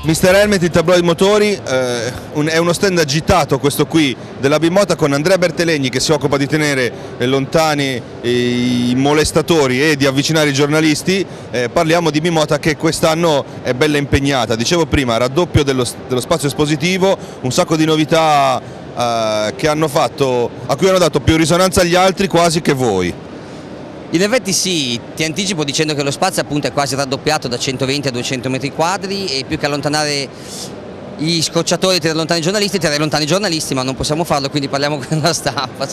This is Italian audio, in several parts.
Mister Helmet, il tabloid motori, è uno stand agitato questo qui della Bimota con Andrea Bertelegni che si occupa di tenere lontani i molestatori e di avvicinare i giornalisti. Parliamo di Bimota che quest'anno è bella impegnata, dicevo prima, raddoppio dello spazio espositivo, un sacco di novità che hanno fatto, a cui hanno dato più risonanza agli altri quasi che voi. In effetti sì, ti anticipo dicendo che lo spazio appunto è quasi raddoppiato da 120 a 200 metri quadri e più che allontanare gli scocciatori e tenere lontani i giornalisti, tenere lontani i giornalisti, ma non possiamo farlo, quindi parliamo con la stampa.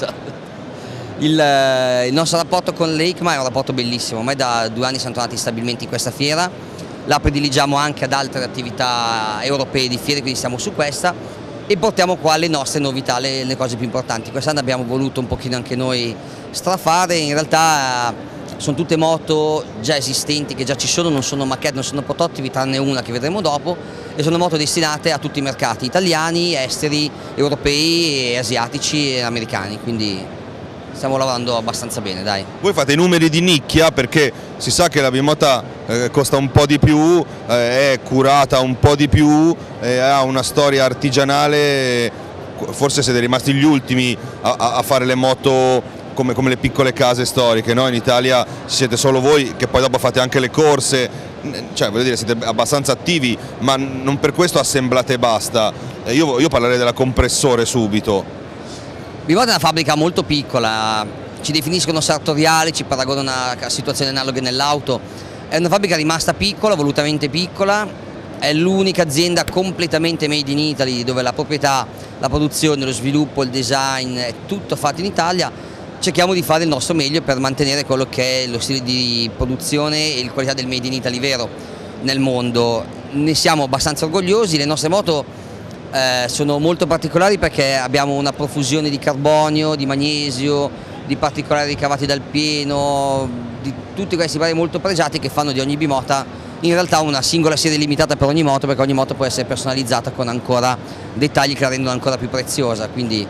Il nostro rapporto con l'EICMA è un rapporto bellissimo, ormai da 2 anni siamo tornati stabilmente in questa fiera, la prediligiamo anche ad altre attività europee di fiere, quindi siamo su questa e portiamo qua le nostre novità, le cose più importanti. Quest'anno abbiamo voluto un pochino anche noi strafare, in realtà sono tutte moto già esistenti, che già ci sono, non sono maquette, non sono prototipi, tranne una che vedremo dopo, e sono moto destinate a tutti i mercati, italiani, esteri, europei, asiatici e americani, quindi stiamo lavorando abbastanza bene, dai. Voi fate i numeri di nicchia perché si sa che la Bimota costa un po' di più, è curata un po' di più, ha una storia artigianale, forse siete rimasti gli ultimi a fare le moto come le piccole case storiche, no? In Italia siete solo voi che poi dopo fate anche le corse, cioè voglio dire siete abbastanza attivi, ma non per questo assemblate e basta. Io parlerei della compressore subito. Bimota è una fabbrica molto piccola, ci definiscono sartoriali, ci paragonano a situazioni analoghe nell'auto. È una fabbrica rimasta piccola, volutamente piccola, è l'unica azienda completamente made in Italy dove la proprietà, la produzione, lo sviluppo, il design è tutto fatto in Italia. Cerchiamo di fare il nostro meglio per mantenere quello che è lo stile di produzione e la qualità del made in Italy vero nel mondo. Ne siamo abbastanza orgogliosi, le nostre moto sono molto particolari perché abbiamo una profusione di carbonio, di magnesio, di particolari ricavati dal pieno, di tutti questi vari molto pregiati che fanno di ogni Bimota in realtà una singola serie limitata per ogni moto, perché ogni moto può essere personalizzata con ancora dettagli che la rendono ancora più preziosa, quindi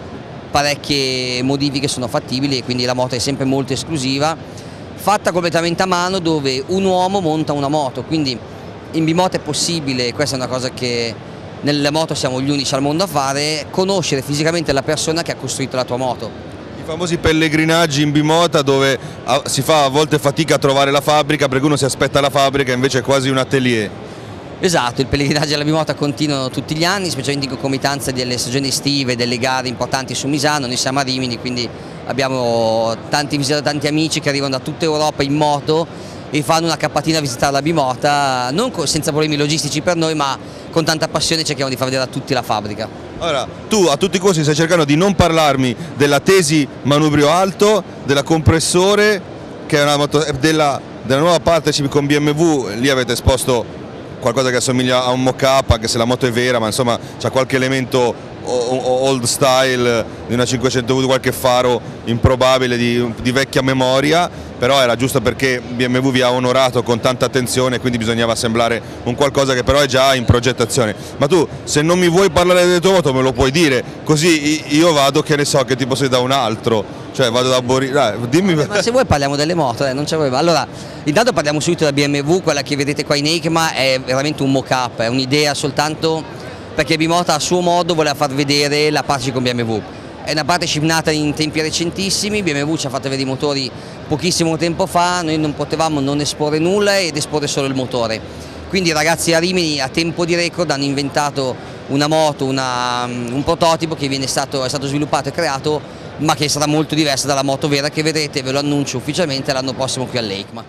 parecchie modifiche sono fattibili e quindi la moto è sempre molto esclusiva, fatta completamente a mano dove un uomo monta una moto, quindi in Bimota è possibile, questa è una cosa che nelle moto siamo gli unici al mondo a fare, conoscere fisicamente la persona che ha costruito la tua moto. I famosi pellegrinaggi in Bimota dove si fa a volte fatica a trovare la fabbrica perché uno si aspetta la fabbrica invece è quasi un atelier. Esatto, il pellegrinaggio alla Bimota continuano tutti gli anni, specialmente in concomitanza delle stagioni estive, delle gare importanti su Misano. Noi siamo a Rimini, quindi abbiamo tanti visitatori, tanti amici che arrivano da tutta Europa in moto e fanno una cappatina a visitare la Bimota, non senza problemi logistici per noi, ma con tanta passione cerchiamo di far vedere a tutti la fabbrica. Allora, tu a tutti i costi stai cercando di non parlarmi della Tesi manubrio alto, della compressore, che è una moto, della nuova partnership con BMW, lì avete esposto qualcosa che assomiglia a un mock-up, anche se la moto è vera, ma insomma c'ha qualche elemento old style di una 500V, qualche faro improbabile di vecchia memoria, però era giusto perché BMW vi ha onorato con tanta attenzione, quindi bisognava assemblare un qualcosa che però è già in progettazione. Ma tu, se non mi vuoi parlare delle tue moto me lo puoi dire, così io vado, che ne so, che tipo sei da un altro. Cioè vado da dimmi. Ma se vuoi parliamo delle moto, non c'è problema. Allora, intanto parliamo subito della BMW, quella che vedete qua in EICMA è veramente un mock-up, è un'idea soltanto perché Bimota a suo modo voleva far vedere la partnership con BMW. È una partnership nata in tempi recentissimi, BMW ci ha fatto vedere i motori pochissimo tempo fa, noi non potevamo non esporre nulla ed esporre solo il motore. Quindi i ragazzi a Rimini a tempo di record hanno inventato una moto, un prototipo che è stato sviluppato e creato, ma che sarà molto diversa dalla moto vera che vedrete, ve lo annuncio ufficialmente, l'anno prossimo qui all'EICMA.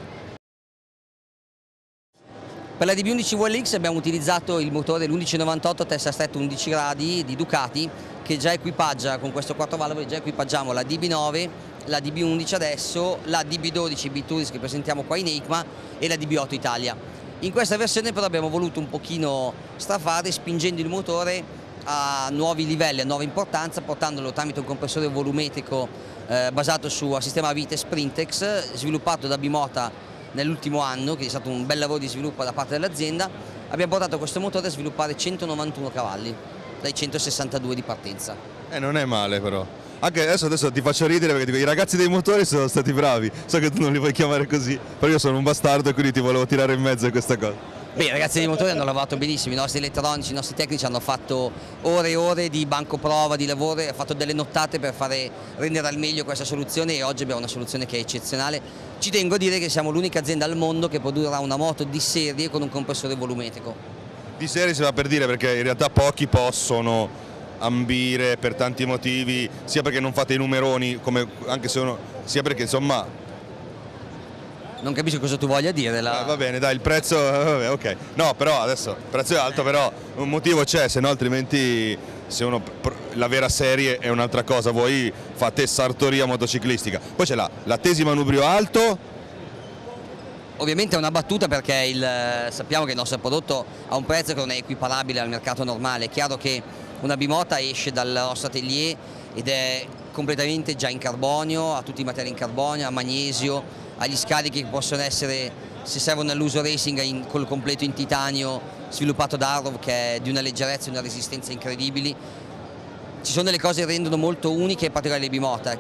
Per la DB11 VLX abbiamo utilizzato il motore l'1198 testa stretta 11 gradi di Ducati, che già equipaggia con questo 4 valvole, già equipaggiamo la DB9, la DB11 adesso, la DB12 B-Touris che presentiamo qua in EICMA e la DB8 Italia. In questa versione però abbiamo voluto un pochino strafare spingendo il motore a nuovi livelli, a nuova importanza, portandolo tramite un compressore volumetrico basato su sistema Vite Sprintex, sviluppato da Bimota nell'ultimo anno, che è stato un bel lavoro di sviluppo da parte dell'azienda. Abbiamo portato questo motore a sviluppare 191 cavalli dai 162 di partenza. Non è male però. Anche adesso ti faccio ridere perché dico, i ragazzi dei motori sono stati bravi, so che tu non li vuoi chiamare così, però io sono un bastardo e quindi ti volevo tirare in mezzo a questa cosa. Beh, i ragazzi dei motori hanno lavorato benissimo, i nostri elettronici, i nostri tecnici hanno fatto ore e ore di banco prova, di lavoro, hanno fatto delle nottate per rendere al meglio questa soluzione e oggi abbiamo una soluzione che è eccezionale. Ci tengo a dire che siamo l'unica azienda al mondo che produrrà una moto di serie con un compressore volumetrico. Di serie si va per dire perché in realtà pochi possono ambire per tanti motivi, sia perché non fate i numeroni, anche se sia perché insomma... Non capisco cosa tu voglia dire. Va bene, dai, il prezzo, vabbè, ok. No, però adesso il prezzo è alto, però un motivo c'è, se no altrimenti la vera serie è un'altra cosa, voi fate sartoria motociclistica. Poi c'è la tesi manubrio alto. Ovviamente è una battuta perché sappiamo che il nostro prodotto ha un prezzo che non è equiparabile al mercato normale. È chiaro che una bimota esce dal nostro atelier ed è completamente già in carbonio, ha tutti i materiali in carbonio, ha magnesio, agli scarichi che possono essere, se servono all'uso racing, col completo in titanio sviluppato da Arrow, che è di una leggerezza e una resistenza incredibili. Ci sono delle cose che rendono molto uniche e particolari le bimota.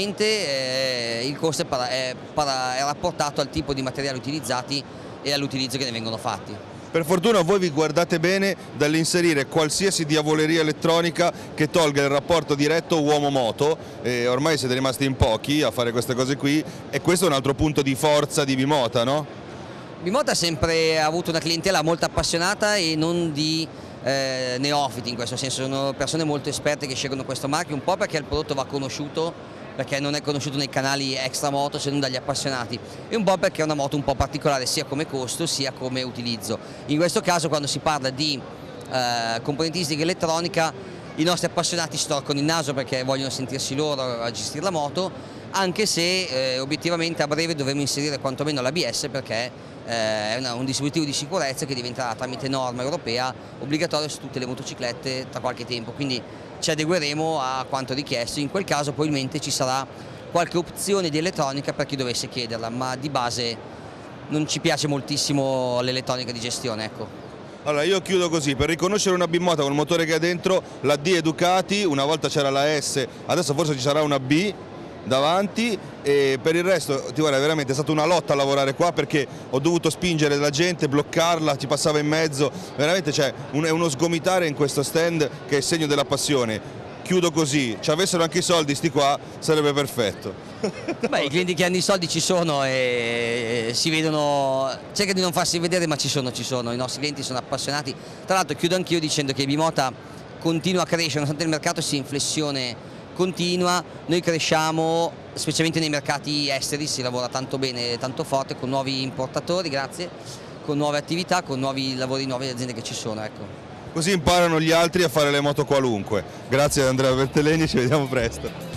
Chiaramente il costo è rapportato al tipo di materiali utilizzati e all'utilizzo che ne vengono fatti. Per fortuna voi vi guardate bene dall'inserire qualsiasi diavoleria elettronica che tolga il rapporto diretto uomo-moto, ormai siete rimasti in pochi a fare queste cose qui e questo è un altro punto di forza di Bimota, no? Bimota ha sempre avuto una clientela molto appassionata e non di neofiti in questo senso, sono persone molto esperte che scelgono questo marchio, un po' perché il prodotto va conosciuto, perché non è conosciuto nei canali extra moto se non dagli appassionati, e un po' perché è una moto un po' particolare sia come costo sia come utilizzo. In questo caso quando si parla di componentistica elettronica i nostri appassionati storcono il naso perché vogliono sentirsi loro a gestire la moto, anche se obiettivamente a breve dovremo inserire quantomeno l'ABS perché è un dispositivo di sicurezza che diventerà tramite norma europea obbligatorio su tutte le motociclette tra qualche tempo, quindi ci adegueremo a quanto richiesto. In quel caso probabilmente ci sarà qualche opzione di elettronica per chi dovesse chiederla, ma di base non ci piace moltissimo l'elettronica di gestione, ecco. Allora io chiudo così, per riconoscere una bimota con il motore che ha dentro, la D è Ducati, una volta c'era la S, adesso forse ci sarà una B davanti, e per il resto guarda, veramente è stata una lotta a lavorare qua perché ho dovuto spingere la gente, bloccarla, ci passava in mezzo, veramente è uno sgomitare in questo stand che è segno della passione. Chiudo così, ci avessero anche i soldi sti qua sarebbe perfetto. Beh, i clienti che hanno i soldi ci sono e si vedono, cerca di non farsi vedere ma ci sono, i nostri clienti sono appassionati. Tra l'altro chiudo anch'io dicendo che Bimota continua a crescere, nonostante il mercato sia in flessione continua, noi cresciamo specialmente nei mercati esteri, si lavora tanto bene, tanto forte con nuovi importatori, grazie, con nuove attività, con nuovi lavori, nuove aziende che ci sono, ecco. Così imparano gli altri a fare le moto qualunque. Grazie ad Andrea Bertelleni, ci vediamo presto.